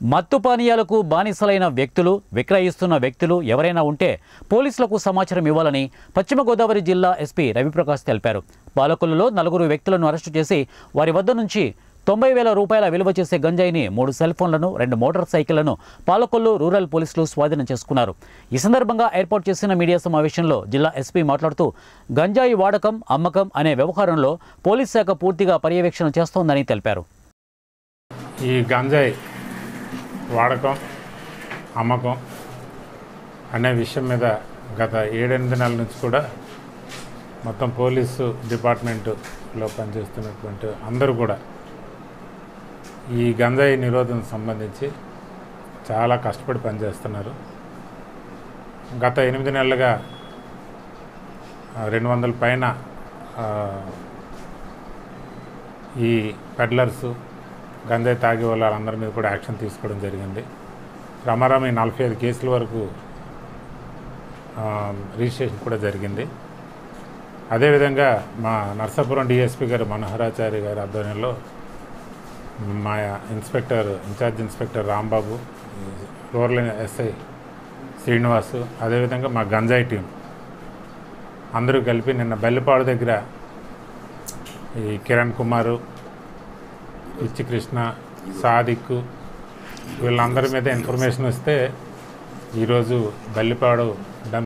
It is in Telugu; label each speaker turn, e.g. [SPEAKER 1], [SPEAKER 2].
[SPEAKER 1] మత్తు పానీయాలకు బానిసలైన వ్యక్తులు, విక్రయిస్తున్న వ్యక్తులు ఎవరైనా ఉంటే పోలీసులకు సమాచారం ఇవ్వాలని పశ్చిమ గోదావరి జిల్లా ఎస్పీ రవిప్రకాష్ తెలిపారు. పాలకొల్లులో 4 వ్యక్తులను అరెస్టు చేసి వారి వద్ద నుంచి 90,000 రూపాయల విలువ చేసే గంజాయిని, 3 సెల్ ఫోన్లను, 2 మోటార్ సైకిళ్లను పాలకొల్లు రూరల్ పోలీసులు స్వాధీనం చేసుకున్నారు. ఈ సందర్భంగా ఏర్పాటు చేసిన మీడియా సమావేశంలో జిల్లా ఎస్పీ మాట్లాడుతూ గంజాయి వాడకం, అమ్మకం అనే వ్యవహారంలో పోలీస్ శాఖ పూర్తిగా పర్యవేక్షణ చేస్తోందని తెలిపారు.
[SPEAKER 2] ఈ గంజాయి వాడకం, అమ్మకం అనే విషయం మీద గత 7-8 నెలల నుంచి కూడా మొత్తం పోలీసు డిపార్ట్మెంట్లో పనిచేస్తున్నటువంటి అందరూ కూడా ఈ గంజాయి నిరోధం సంబంధించి చాలా కష్టపడి పనిచేస్తున్నారు. గత 8 నెలలుగా 200 పైన ఈ పెడ్లర్సు, గంజాయి తాగే వాళ్ళందరి మీద కూడా యాక్షన్ తీసుకోవడం జరిగింది. రమారామి 45 కేసుల వరకు రిజిస్ట్రేషన్ కూడా జరిగింది. అదేవిధంగా మా నర్సాపురం డిఎస్పీ గారు మనోహరాచారి గారి ఆధ్వర్యంలో మా incharge inspector Rambabu, rural SI Srinivasu, అదేవిధంగా మా గంజాయి టీం అందరూ కలిపి నిన్న బెల్లిపాడు దగ్గర ఈ కిరణ్ కుమారు, పిచ్చి కృష్ణ, సాదిక్ వీళ్ళందరి మీద ఇన్ఫర్మేషన్ వస్తే ఈరోజు బెల్లిపాడు